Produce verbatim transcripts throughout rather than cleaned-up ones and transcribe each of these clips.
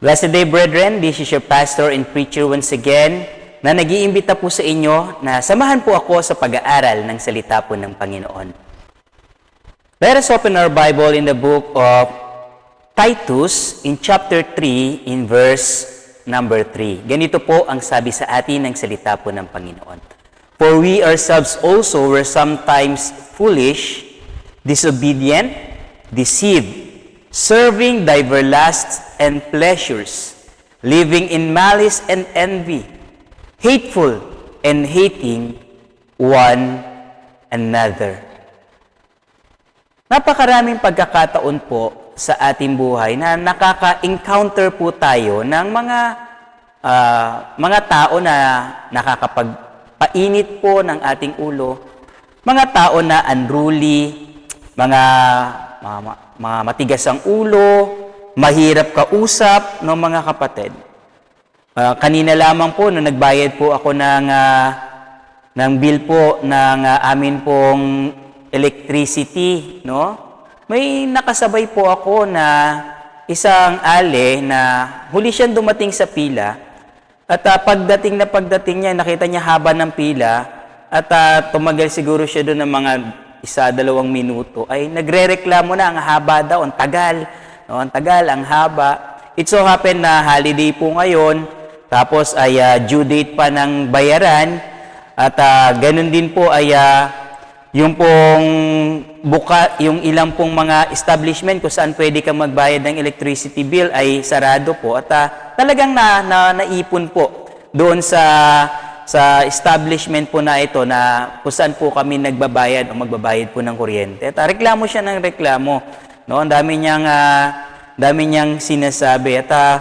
Blessed day, brethren. This is your pastor and preacher once again na nag-iimbita po sa inyo na samahan po ako sa pag-aaral ng salita po ng Panginoon. Let us open our Bible in the book of Titus in chapter three in verse number three. Ganito po ang sabi sa atin ng salita po ng Panginoon. For we ourselves also were sometimes foolish, disobedient, deceived, serving diverse lusts and pleasures, living in malice and envy, hateful and hating one another. Napakaraming pagkakataon po sa ating buhay na nakaka-encounter po tayo ng mga uh, mga tao na nakakapagpainit po ng ating ulo, mga tao na unruly, mga mga, mga matigas ang ulo, mahirap kausap, no mga kapatid. Uh, kanina lamang po, nung nagbayad po ako ng, uh, ng bill po ng uh, amin pong electricity, no? May nakasabay po ako na isang ale na huli siyang dumating sa pila at uh, pagdating na pagdating niya, nakita niya haba ng pila at uh, tumagal siguro siya doon ng mga isa, dalawang minuto, ay nagre-reklamo na ang haba daw, ang tagal. No, ang tagal, ang haba. It so happen na holiday po ngayon, tapos ay uh, due date pa ng bayaran, at uh, ganun din po ay uh, yung pong buka, yung ilang pong mga establishment kung saan pwede kang magbayad ng electricity bill ay sarado po. At uh, talagang na, na, naipon po doon sa sa establishment po na ito na kung saan po kami nagbabayad o magbabayad po ng kuryente. At uh, reklamo siya ng reklamo. No? Ang dami niyang, uh, dami niyang sinasabi. At uh,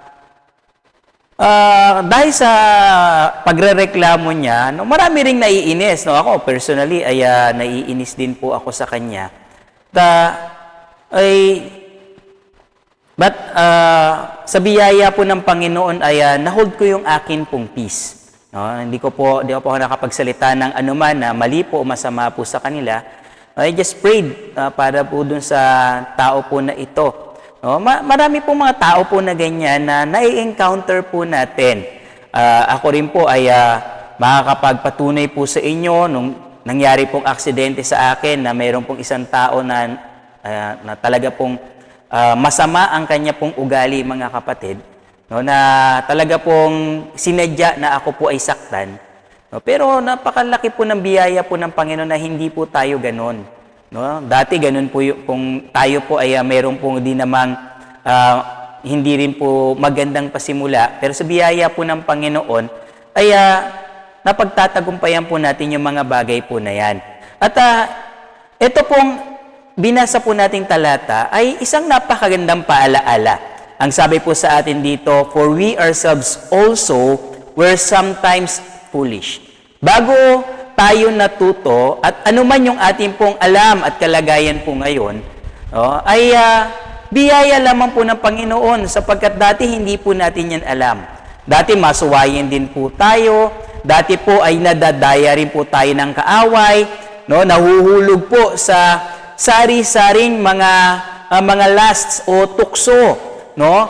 uh, dahil sa pagre-reklamo niya, no, marami ring naiinis. No? Ako personally ay uh, naiinis din po ako sa kanya. At, uh, ay, but uh, sa biyaya po ng Panginoon ay uh, nahold ko yung akin pong peace. No, hindi ko po, hindi ko po nakapagsalita ng anuman na mali po o masama po sa kanila. I just prayed uh, para po dun sa tao po na ito. No, ma marami po mga tao po na ganyan na nai-encounter po natin. Uh, ako rin po ay uh, makakapagpatunay po sa inyo nung nangyari pong aksidente sa akin na mayroon pong isang tao na, uh, na talaga pong uh, masama ang kanya pong ugali, mga kapatid. No, na talaga pong sinadya na ako po ay saktan. No, pero napakalaki po ng biyaya po ng Panginoon na hindi po tayo ganon. No, dati ganon po yung, kung tayo po ay uh, mayroon pong di namang uh, hindi rin po magandang pasimula. Pero sa biyaya po ng Panginoon ay uh, napagtatagumpayan po natin yung mga bagay po na yan. At uh, ito pong binasa po nating talata ay isang napakagandang paalaala. Ang sabi po sa atin dito, for we ourselves also were sometimes foolish. Bago tayo natuto, at anuman yung ating pong alam at kalagayan po ngayon, no, ay uh, biyaya lamang po ng Panginoon sapagkat dati hindi po natin yan alam. Dati masuwayin din po tayo, dati po ay nadadaya rin po tayo ng kaaway, no, nahuhulog po sa sari-saring mga, uh, mga lusts o tukso. No?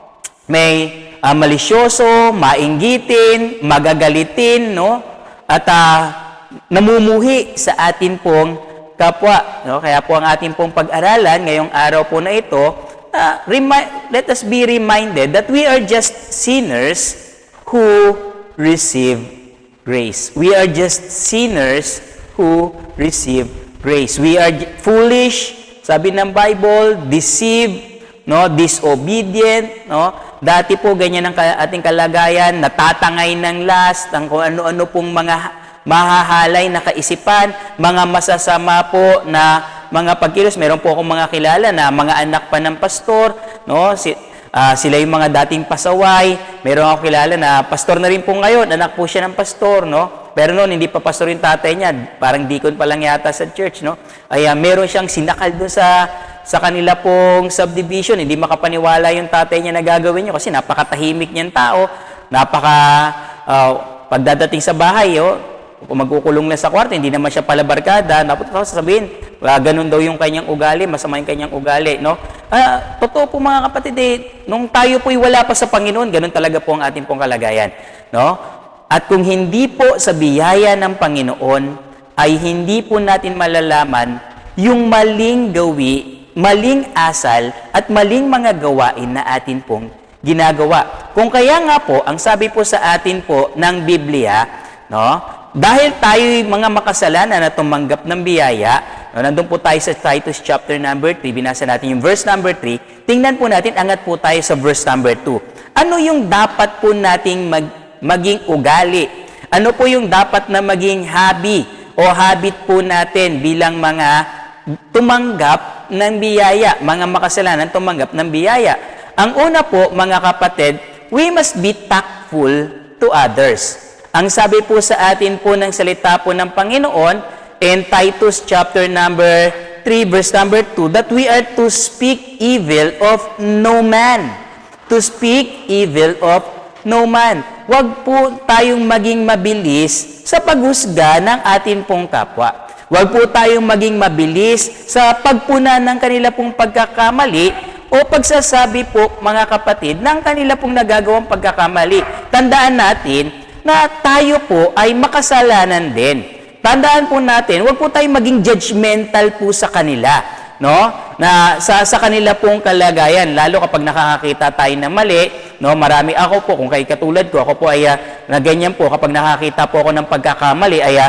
May uh, malisyoso, mainggitin, magagalitin, no? At uh, namumuhi sa atin pong kapwa. No? Kaya po ang ating pong pag-aralan ngayong araw po na ito, uh, let us be reminded that we are just sinners who receive grace. We are just sinners who receive grace. We are foolish, sabi ng Bible, deceived, no, disobedient, no? Dati po ganyan ang ating kalagayan, natatangay ng last, ang kung ano-ano pong mga mahahalay na kaisipan, mga masasama po na mga pagkilos. Meron po akong mga kilala na mga anak pa ng pastor, no? Si, uh, sila yung mga dating pasaway. Meron ako kilala na pastor na rin po ngayon, anak po siya ng pastor, no? Pero noon, hindi pa pastor yung tatay niya, parang deacon pa lang yata sa church, no? Ay, uh, meron siyang sinakal doon sa sa kanila pong subdivision, hindi makapaniwala yung tatay niya na gagawin niyo kasi napakatahimik niyang tao, napaka, uh, pagdadating sa bahay, oh, kung magkukulong na sa kwarto, hindi naman siya pala barkada, dapat ko sasabihin, Uh, ganun daw yung kanyang ugali, masama yung kanyang ugali, no? Uh, totoo po mga kapatid, eh, nung tayo po'y wala pa sa Panginoon, ganun talaga po ang ating pong kalagayan, no? At kung hindi po sa biyaya ng Panginoon, ay hindi po natin malalaman yung maling gawi, maling asal, at maling mga gawain na atin pong ginagawa. Kung kaya nga po, ang sabi po sa atin po ng Biblia, no? Dahil tayo'y mga makasalanan na tumanggap ng biyaya, no, nandun po tayo sa Titus chapter number three, binasa natin yung verse number three, tingnan po natin, angat po tayo sa verse number two. Ano yung dapat po nating mag, maging ugali? Ano po yung dapat na maging hobby o habit po natin bilang mga tumanggap ng biyaya, mga makasalanan tumanggap ng biyaya? Ang una po, mga kapatid, we must be tactful to others. Ang sabi po sa atin po ng salita po ng Panginoon in Titus chapter number three verse number two, that we are to speak evil of no man. To speak evil of no man. Huwag po tayong maging mabilis sa paghusga ng atin pong kapwa. Huwag po tayong maging mabilis sa pagpuna ng kanila pong pagkakamali o pagsasabi po, mga kapatid, ng kanila pong nagagawang pagkakamali. Tandaan natin na tayo po ay makasalanan din. Tandaan po natin, huwag po tayong maging judgmental po sa kanila, no? Na sa sa kanila pong kalagayan, lalo kapag nakakakita tayo ng mali, no? Marami ako po, kung kay katulad ko, ako po ay uh, na ganyan po, kapag nakakita po ako ng pagkakamali, ay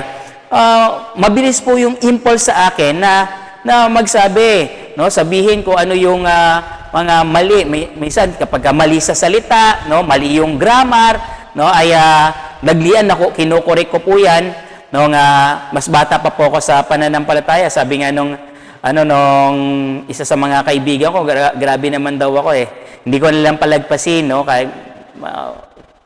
uh, mabilis po yung impulse sa akin na na magsabi, no? Sabihin ko ano yung uh, mga mali. May, minsan kapag mali sa salita, no? Mali yung grammar, no, ay uh, naglian ako, kinukorek ko po yan nung uh, mas bata pa po ako sa pananampalataya. Sabi nga nung ano nung isa sa mga kaibigan ko, gra grabe naman daw ako eh. Hindi ko nilang palagpasin, no, kaya uh,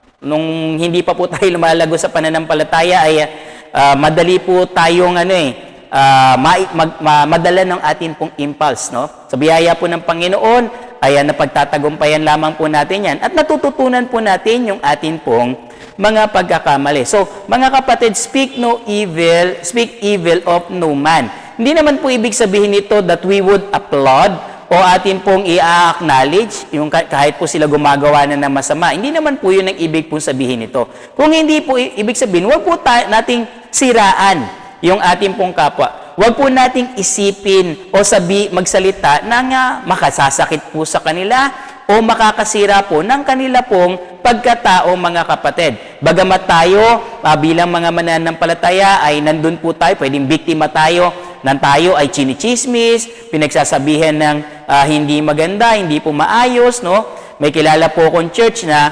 nung hindi pa po tayo lumalago sa pananampalataya ay uh, madali po tayong ano eh uh, ma mag ma madala ng atin pong impulse, no. Sa biyaya po ng Panginoon, ayan, napagtatagumpayan lamang po natin yan. At natututunan po natin yung atin pong mga pagkakamali. So, mga kapatid, speak no evil, speak evil of no man. Hindi naman po ibig sabihin nito that we would applaud o atin pong i-acknowledge yung kahit po sila gumagawa na ng masama. Hindi naman po yun ang ibig pong sabihin nito. Kung hindi po ibig sabihin, huwag po nating siraan yung ating pong kapwa. Huwag po nating isipin o sabi, magsalita na nga makasasakit po sa kanila o makakasira po ng kanila pong pagkatao, mga kapatid. Bagamat tayo, uh, bilang mga mananampalataya, ay nandun po tayo, pwedeng biktima tayo, nang tayo ay chinichismis, pinagsasabihan ng uh, hindi maganda, hindi po maayos, no? May kilala po akong church na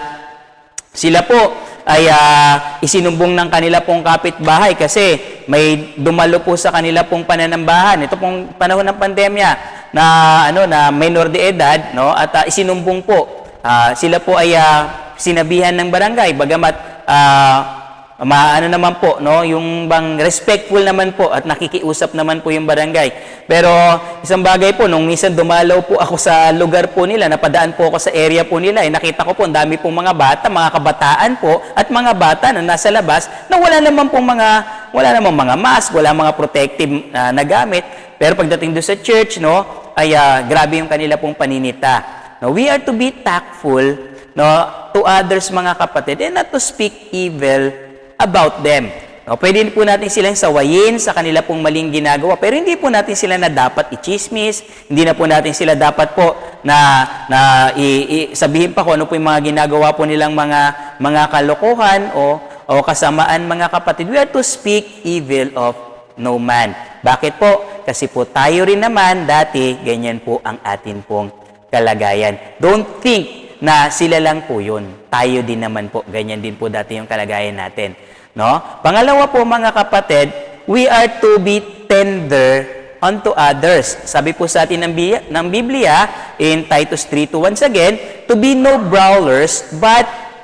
sila po ay uh, isinumbong ng kanila pong kapitbahay kasi may dumalo po sa kanila pong pananambahan. Ito pong panahon ng pandemya na ano na minor de edad, no, at uh, isinumbong po. Uh, sila po ay uh, sinabihan ng barangay, bagamat uh, maano naman po, no, yung bang respectful naman po at nakikiusap naman po yung barangay. Pero isang bagay po, nung minsan dumalaw po ako sa lugar po nila, napadaan po ako sa area po nila, eh, nakita ko po, ang dami pong mga bata, mga kabataan po, at mga bata na nasa labas, na wala naman pong mga, wala naman mga mask, wala mga protective uh, na gamit. Pero pagdating doon sa church, no, ay uh, grabe yung kanila pong paninita. No, we are to be tactful, no, to others, mga kapatid, and not to speak evil about them. No, pwede po natin silang sawayin sa kanila pong maling ginagawa, pero hindi po natin sila na dapat i-chismis, hindi na po natin sila dapat po na, na i, i, sabihin pa kung ano po yung mga ginagawa po nilang mga, mga kalokohan o, o kasamaan, mga kapatid. We are to speak evil of no man. Bakit po? Kasi po tayo rin naman dati, ganyan po ang atin pong kalagayan. Don't think na sila lang po yun. Tayo din naman po, ganyan din po dati yung kalagayan natin. No? Pangalawa po, mga kapatid, we are to be tender unto others. Sabi po sa atin ng, ng Biblia, in Titus three two, once again, to be no brawlers, but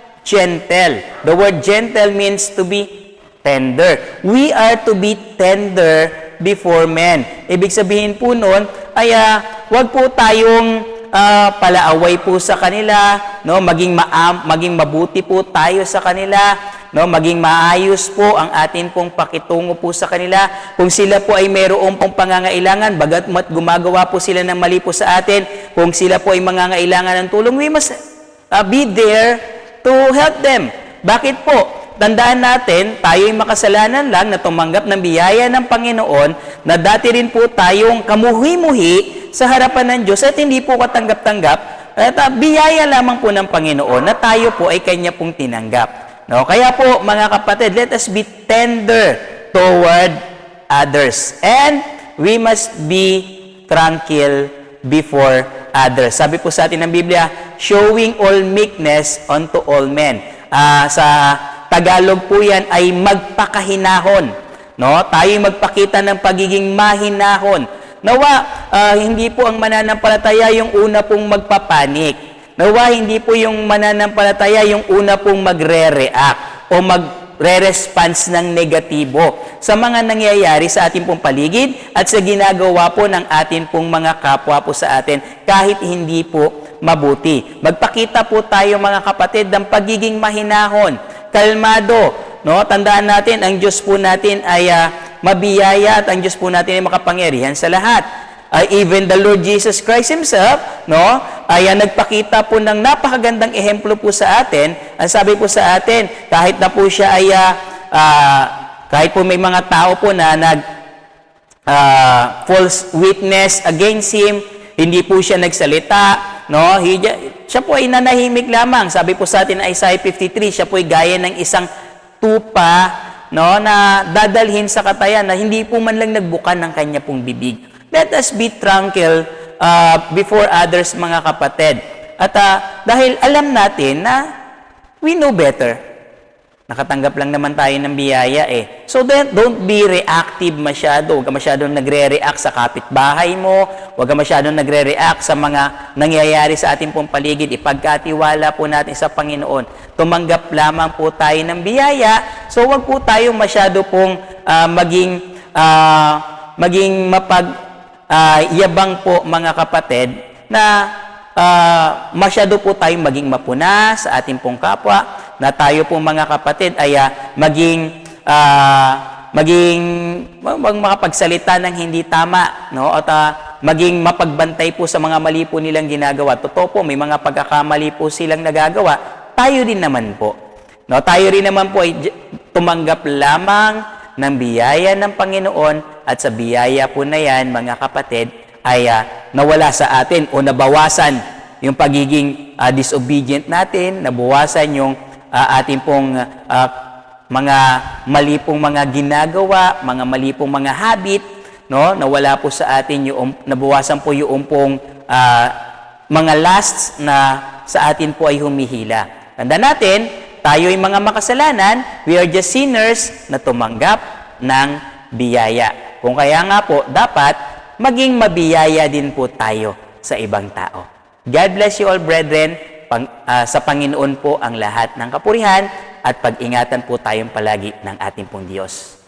gentle. The word gentle means to be tender. We are to be tender before men. Ibig sabihin po nun, ay uh, wag po tayong uh, palaaway po sa kanila, no? Maging maam, maging mabuti po tayo sa kanila. no, maging maayos po ang atin pong pakitungo po sa kanila. Kung sila po ay mayroong pong pangangailangan, bagamat gumagawa po sila ng mali po sa atin, kung sila po ay mangangailangan ng tulong, we must uh, be there to help them. Bakit po? Tandaan natin, tayo ay makasalanan lang na tumanggap ng biyaya ng Panginoon, na dati rin po tayong kamuhi-muhi sa harapan ng Diyos at hindi po katanggap-tanggap. At uh, biyaya lamang po ng Panginoon na tayo po ay Kanya pong tinanggap. No? Kaya po, mga kapatid, let us be tender toward others. And we must be tranquil before others. Sabi po sa atin ng Biblia, showing all meekness unto all men. Uh, sa Tagalog po yan ay magpakahinahon. No? Tayo magpakita ng pagiging mahinahon. Nawa, uh, hindi po ang mananampalataya yung una pong magpapanik. Nawa, hindi po yung mananampalataya yung una pong magre-react o magre-response ng negatibo sa mga nangyayari sa ating pong paligid at sa ginagawa po ng ating pong mga kapwa po sa atin kahit hindi po mabuti. Magpakita po tayo, mga kapatid, ng pagiging mahinahon, kalmado. No? Tandaan natin, ang Diyos po natin ay uh, mabiyaya at ang Diyos po natin ay makapangyarihan sa lahat. Uh, even the Lord Jesus Christ Himself, no, ay uh, nagpakita po ng napakagandang ehemplo po sa atin. Ang sabi po sa atin, kahit na po siya ay, uh, uh, kahit po may mga tao po na nag uh, false witness against Him, hindi po siya nagsalita, no, He, siya po ay nanahimik lamang. Sabi po sa atin, Isaiah fifty-three, siya po ay gaya ng isang tupa, no, na dadalhin sa katayan na hindi po man lang nagbukan ng kanya pong bibig. Let us be tranquil uh, before others, mga kapatid. At uh, dahil alam natin na we know better. Nakatanggap lang naman tayo ng biyaya eh. So then, don't be reactive masyado. Huwag ka masyadong nagre-react sa kapitbahay mo. Huwag ka masyadong nagre-react sa mga nangyayari sa ating pong paligid. Ipagkatiwala po natin sa Panginoon. Tumanggap lamang po tayo ng biyaya. So huwag po tayo masyado pong uh, maging, uh, maging mapag, uh, yabang po, mga kapatid, na uh, masyado po tayong maging mapuna sa ating pong kapwa, na tayo po, mga kapatid, ay uh, maging uh, maging mag makapagsalita ng hindi tama, no? At uh, maging mapagbantay po sa mga mali po nilang ginagawa. Totoo po, may mga pagkakamali po silang nagagawa. Tayo din naman po. No? Tayo rin naman po ay tumanggap lamang ng biyaya ng Panginoon, at sa biyaya po na yan, mga kapatid, ay uh, nawala sa atin o nabawasan yung pagiging uh, disobedient natin, nabawasan yung uh, ating pong uh, mga mali pong mga ginagawa, mga mali pong mga habit, no? Nawala po sa atin yung, nabawasan po yung pong uh, mga lusts na sa atin po ay humihila. Tanda natin, tayo ay mga makasalanan, we are just sinners na tumanggap ng biyaya. Kung kaya nga po, dapat maging mabiyaya din po tayo sa ibang tao. God bless you all, brethren. Pang, uh, sa Panginoon po ang lahat ng kapurihan, at pag-ingatan po tayong palagi ng ating pong Diyos.